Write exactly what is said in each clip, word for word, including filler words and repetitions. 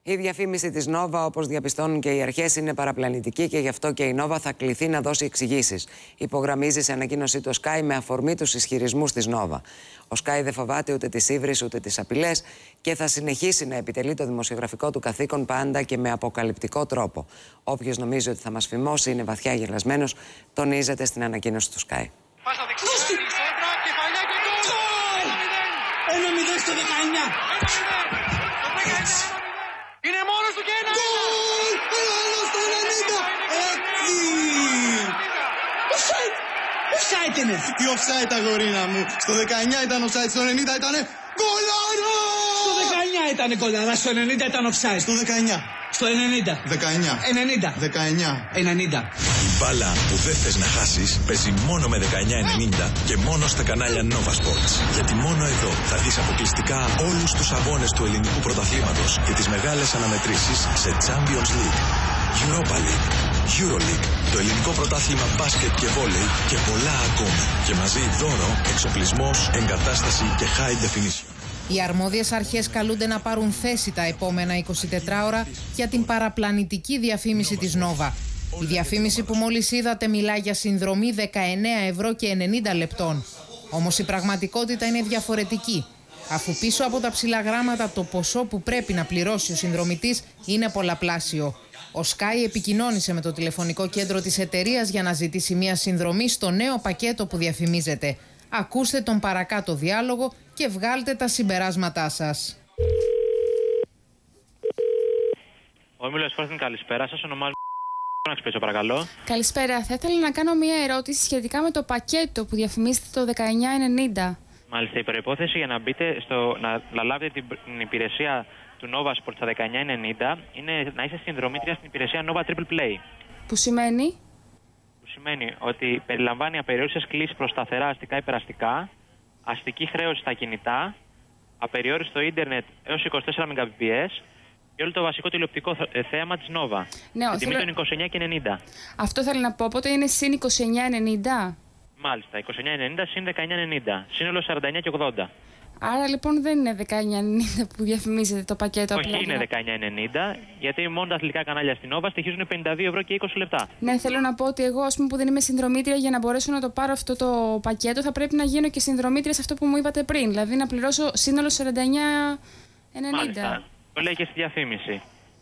Η διαφήμιση της Νόβα, όπως διαπιστώνουν και οι αρχές, είναι παραπλανητική και γι' αυτό και η Νόβα θα κληθεί να δώσει εξηγήσεις. Υπογραμμίζει σε ανακοίνωσή του Sky με αφορμή τους ισχυρισμούς της Νόβα. Ο Sky δεν φοβάται ούτε τις ύβρις ούτε τις απειλές και θα συνεχίσει να επιτελεί το δημοσιογραφικό του καθήκον πάντα και με αποκαλυπτικό τρόπο. Όποιος νομίζει ότι θα μας φημώσει είναι βαθιά γελασμένος, τονίζεται στην ανακοίνωση του Sky. ένα μηδέν στο δεκαεννιά. Είναι μόνος του και ένα γκολ! Ένα στο ενενήντα! Έτσι! Offside! Offside είναι! Τι offside, αγορίνα μου! Στο δεκαεννιά ήταν offside, στο ενενήντα ήταν γκολάρα! Στο δεκαεννιά ήταν γκολάρα, στο ενενήντα ήταν offside. Στο δεκαεννιά. Στο ενενήντα. δεκαεννιά. ενενήντα. δεκαεννιά. ενενήντα. Η μπάλα που δεν θες να χάσεις παίζει μόνο με δεκαεννιά ενενήντα και μόνο στα κανάλια Nova Sports. Γιατί μόνο εδώ θα δεις αποκλειστικά όλους τους αγώνες του ελληνικού πρωταθλήματος και τις μεγάλες αναμετρήσεις σε Champions League, Europa League, Euro League, το ελληνικό πρωτάθλημα μπάσκετ και βόλεϊ και πολλά ακόμη. Και μαζί δώρο, εξοπλισμός, εγκατάσταση και high definition. Οι αρμόδιες αρχές καλούνται να πάρουν θέση τα επόμενα εικοσιτέσσερις ώρα για την παραπλανητική διαφήμιση της Νόβα. Η διαφήμιση που μόλις είδατε μιλά για συνδρομή δεκαεννέα ευρώ και ενενήντα λεπτών. Όμως η πραγματικότητα είναι διαφορετική, αφού πίσω από τα ψηλά γράμματα το ποσό που πρέπει να πληρώσει ο συνδρομητής είναι πολλαπλάσιο. Ο Sky επικοινώνησε με το τηλεφωνικό κέντρο της εταιρείας για να ζητήσει μια συνδρομή στο νέο πακέτο που διαφημίζεται. Ακούστε τον παρακάτω διάλογο και βγάλτε τα συμπεράσματά σας. Ο Όμιλος Sporting, καλησπέρα σας. Ονομάζομαι να ξυπνήσω, παρακαλώ. Καλησπέρα. Θα ήθελα να κάνω μια ερώτηση σχετικά με το πακέτο που διαφημίζετε το δεκαεννιά ενενήντα. Μάλιστα, η προϋπόθεση για να μπείτε στο, να, να λάβετε την, την υπηρεσία του Nova Sports στα δεκαεννιά ενενήντα είναι να είστε συνδρομήτρια στην υπηρεσία Nova Triple Play. Που σημαίνει? Που σημαίνει ότι περιλαμβάνει απεριόριστες κλήσεις προς σταθερά αστικά υπεραστικά, αστική χρέωση στα κινητά, απεριόριστο ίντερνετ έως είκοσι τέσσερα μεγαμπιτ και όλο το βασικό τηλεοπτικό θέαμα της Nova. Ναι, με τιμή θέλω... των είκοσι εννιά και ενενήντα. Αυτό θέλω να πω, οπότε είναι συν είκοσι εννιά ενενήντα. Μάλιστα, είκοσι εννιά ενενήντα συν δεκαεννιά ενενήντα. Σύνολο σαράντα εννιά και ογδόντα. Άρα λοιπόν δεν είναι δεκαεννιά ενενήντα που διαφημίζετε το πακέτο. Όχι, είναι δεκαεννιά ενενήντα, γιατί μόνο τα αθλητικά κανάλια στην Nova στοιχίζουν πενήντα δύο ευρώ και είκοσι λεπτά. Ναι, θέλω να πω ότι εγώ, ας πούμε, που δεν είμαι συνδρομήτρια, για να μπορέσω να το πάρω αυτό το πακέτο, θα πρέπει να γίνω και συνδρομήτρια σε αυτό που μου είπατε πριν. Δηλαδή να πληρώσω σύνολο σαράντα εννιά ενενήντα. Μάλιστα. Το λέει και στη διαφήμιση.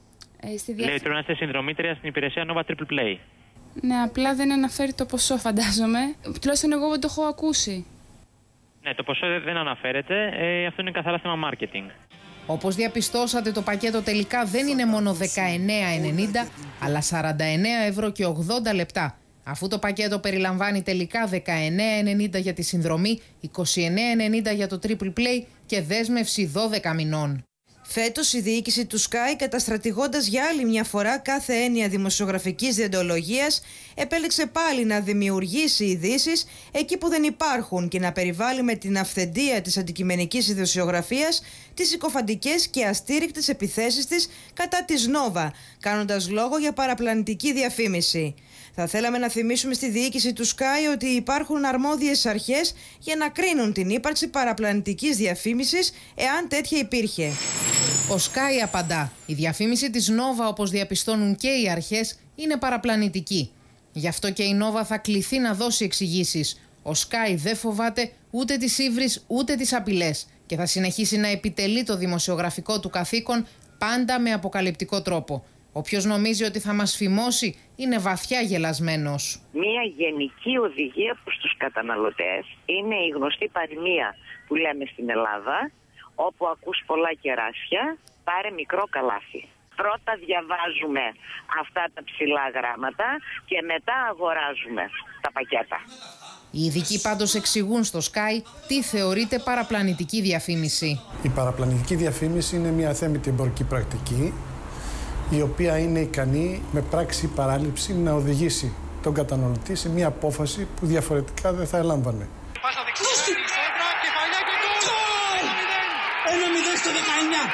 Ε, στη διαφ... Λέει ότι πρέπει να είστε συνδρομήτρια στην υπηρεσία Nova Triple Play. Ναι, απλά δεν αναφέρει το ποσό, φαντάζομαι. Τουλάχιστον εγώ δεν το έχω ακούσει. Ναι, το ποσό δεν αναφέρεται. Ε, αυτό είναι καθαρά θέμα marketing. Όπως διαπιστώσατε, το πακέτο τελικά δεν είναι μόνο δεκαεννέα ενενήντα, αλλά σαράντα εννέα ευρώ και ογδόντα λεπτά. Αφού το πακέτο περιλαμβάνει τελικά δεκαεννέα ενενήντα για τη συνδρομή, είκοσι εννέα ενενήντα για το Triple Play και δέσμευση δώδεκα μηνών. Φέτος η διοίκηση του Sky, καταστρατηγώντας για άλλη μια φορά κάθε έννοια δημοσιογραφικής διοντολογίας, επέλεξε πάλι να δημιουργήσει ειδήσεις εκεί που δεν υπάρχουν και να περιβάλλει με την αυθεντία της αντικειμενικής ειδησιογραφίας τις συκοφαντικές και αστήρικτες επιθέσεις της κατά της Nova, κάνοντας λόγο για παραπλανητική διαφήμιση. Θα θέλαμε να θυμίσουμε στη διοίκηση του Sky ότι υπάρχουν αρμόδιες αρχές για να κρίνουν την ύπαρξη παραπλανητικής διαφήμισης εάν τέτοια υπήρχε. Ο Sky απαντά. Η διαφήμιση της Nova, όπως διαπιστώνουν και οι αρχές, είναι παραπλανητική. Γι' αυτό και η Nova θα κληθεί να δώσει εξηγήσεις. Ο Sky δεν φοβάται ούτε τις ύβρις ούτε τις απειλές και θα συνεχίσει να επιτελεί το δημοσιογραφικό του καθήκον πάντα με αποκαλυπτικό τρόπο. Όποιος νομίζει ότι θα μας φημώσει είναι βαθιά γελασμένος. Μία γενική οδηγία προς τους καταναλωτές είναι η γνωστή παροιμία που λέμε στην Ελλάδα, όπου ακούς πολλά κεράσια, πάρε μικρό καλάθι. Πρώτα διαβάζουμε αυτά τα ψηλά γράμματα και μετά αγοράζουμε τα πακέτα. Οι ειδικοί πάντως εξηγούν στο Sky τι θεωρείται παραπλανητική διαφήμιση. Η παραπλανητική διαφήμιση είναι μια αθέμητη εμπορική πρακτική, η οποία είναι ικανή με πράξη παράληψη να οδηγήσει τον καταναλωτή σε μια απόφαση που διαφορετικά δεν θα ελάμβανε. ένα μηδέν στο δεκαεννιά.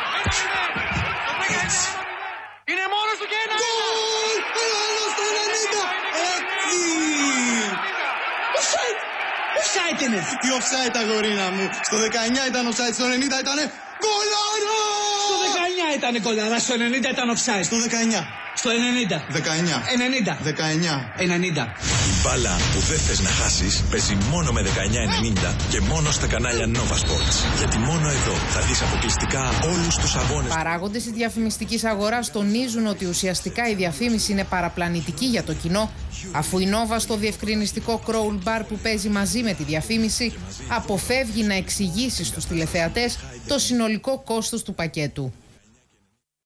Είναι μόνος του και ένα γκολ! Ένα στο ενενήντα. Έτσι! Offside! Offside είναι! Τι offside, αγορίνα μου! Στο δεκαεννιά ήταν offside, στο ενενήντα ήταν γκολάρα! Στο δεκαεννιά ήταν γκολ, αλλά στο ενενήντα ήταν offside. Στο δεκαεννιά. Στο ενενήντα. δεκαεννιά. ενενήντα. δεκαεννιά. ενενήντα. Η μπάλα που δεν θες να χάσεις παίζει μόνο με δεκαεννιά ενενήντα και μόνο στα κανάλια Nova Sports. Γιατί μόνο εδώ θα δεις αποκλειστικά όλους τους αγώνες. Παράγοντες της διαφημιστικής αγοράς τονίζουν ότι ουσιαστικά η διαφήμιση είναι παραπλανητική για το κοινό, αφού η Nova στο διευκρινιστικό crawl bar που παίζει μαζί με τη διαφήμιση αποφεύγει να εξηγήσει στους τηλεθεατές το συνολικό κόστος του πακέτου.